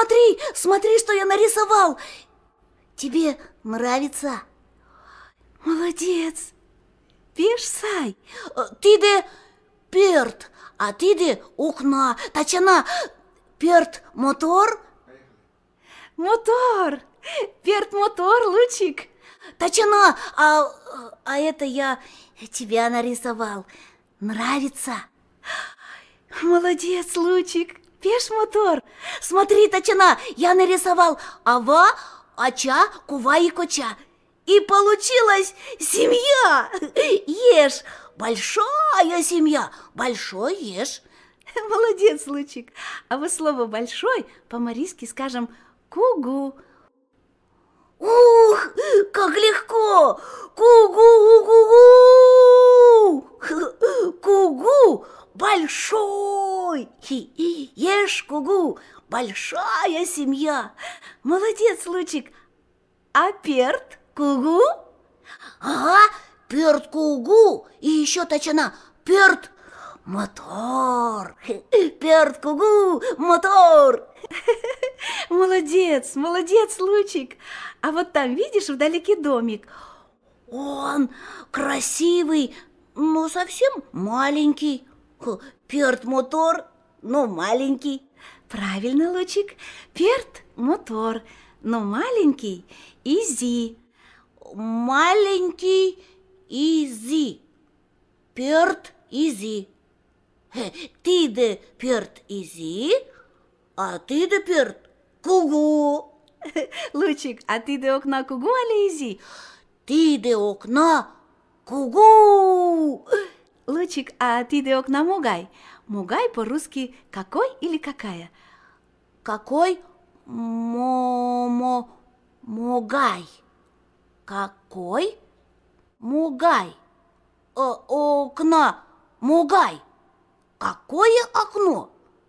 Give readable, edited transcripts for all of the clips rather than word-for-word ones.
смотри, смотри, что я нарисовал. Тебе нравится? Молодец. Пеш сай. Ти де перт, а ти де окна. Тачана, перт мотор? Мотор. Перт мотор, Лучик. Тачана, а это я тебя нарисовал. Нравится? Молодец, Лучик. Пеш мотор. Смотри, Тачана, я нарисовал ава, ача, кува и коча. И получилась семья. Ешь. Большая семья. Большой ешь. Молодец, Лучик. А вот слово «большой» по-марийски скажем «кугу». Ух, как легко! Кугу-гу-гу! Кугу большой! Ешь кугу! Большая семья! Молодец, Лучик! А перт кугу? Ага, перт кугу! И еще, Тачана, перт мотор! Перт кугу мотор! Молодец, молодец, Лучик! А вот там, видишь, вдалеке домик. Он красивый, но совсем маленький. Перт-мотор, но маленький. Правильно, Лучик. Перт-мотор, но маленький изи. Маленький изи. Перт-изи. Ти де перт-изи, а ти де перт-кугу. Лучик, а ти де окна кугу али изи? Ти де окна кугу. Лучик, а ти де окна мугай? Мугай по-русски какой или какая? Какой? Мугай. Какой? Мугай. Окна мугай. Какое окно?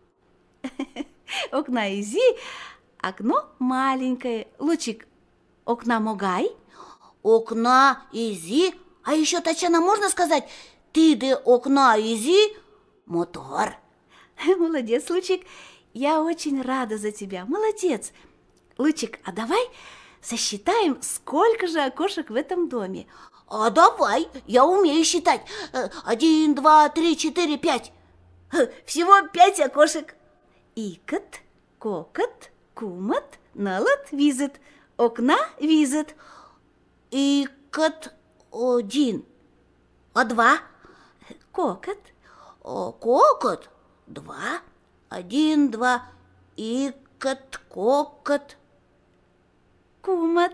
Окна изи. Окно маленькое. Лучик, окна мугай? Окна изи. А еще, Тачана, можно сказать, ти де окна изи мотор? Молодец, Лучик. Я очень рада за тебя. Молодец. Лучик, а давай сосчитаем, сколько же окошек в этом доме. А давай, я умею считать. 1, 2, 3, 4, 5. Всего 5 окошек. Икот, кокот, кумот, налот, визит. Окна визит. Икот 1. А 2? Кокот. Кокот 2. 1, 2. Икот, кокот. Кумот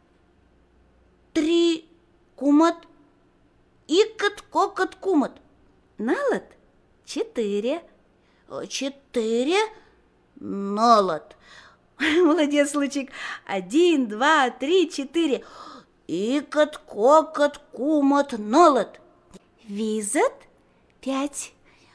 3. Кумот. Икот, кокот, кумот. Налот 4. 4. Налот. Молодец, Лучик. 1, 2, 3, 4. Икот, кокот, кумот, налот. Визит 5.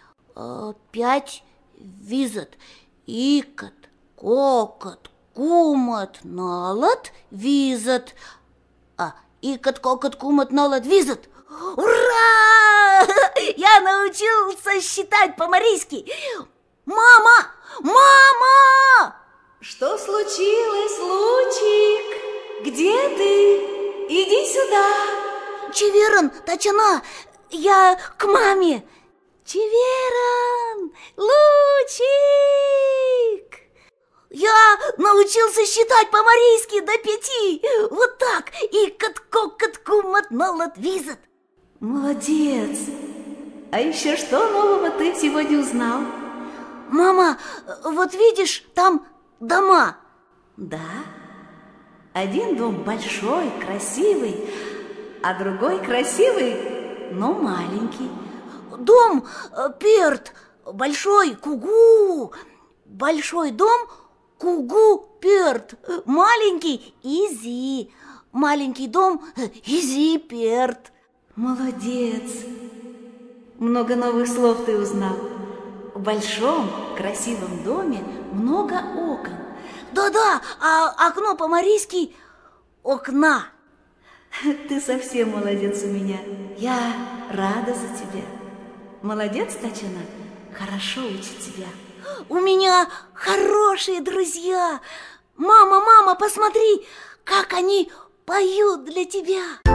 5 визит. Икот, кокот, кумот, налот, визит. Икот, кокот, кумот, налот, визит. Ура! Я научился считать по-марийски. Мама! Мама! Что случилось, Лучик? Где ты? Иди сюда. Чеверон, Тачана, я к маме. Чеверон, Лучик! Я научился считать по-марийски до 5. Вот так. Икот, кокот, кумот, налот, визит. Молодец. А еще что нового ты сегодня узнал? Мама, вот видишь, там дома. Да. Один дом большой, красивый, а другой красивый, но маленький. Дом перт, большой кугу. Большой дом кугу перт. Маленький изи. Маленький дом изи перт. Молодец. Много новых слов ты узнал. В большом красивом доме много окон. Да-да, а окно по-марийски окна. Ты совсем молодец у меня. Я рада за тебя. Молодец, Тачана, хорошо учит тебя. У меня хорошие друзья. Мама, мама, посмотри, как они поют для тебя.